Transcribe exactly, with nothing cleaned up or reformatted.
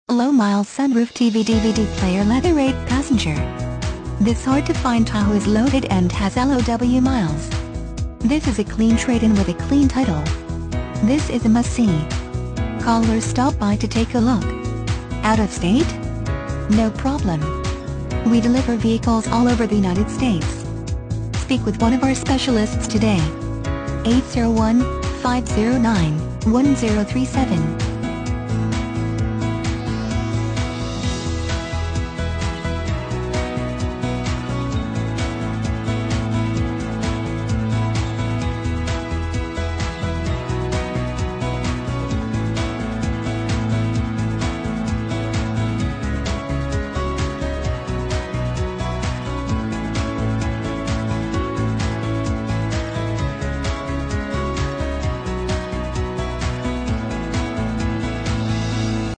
Low miles sunroof T V D V D player leather eight passenger. This hard-to-find Tahoe is loaded and has L O W miles. This is a clean trade-in with a clean title. This is a must-see. Call or stop by to take a look. Out of state? No problem. We deliver vehicles all over the United States. Speak with one of our specialists today. eight zero one, five zero nine, one zero three seven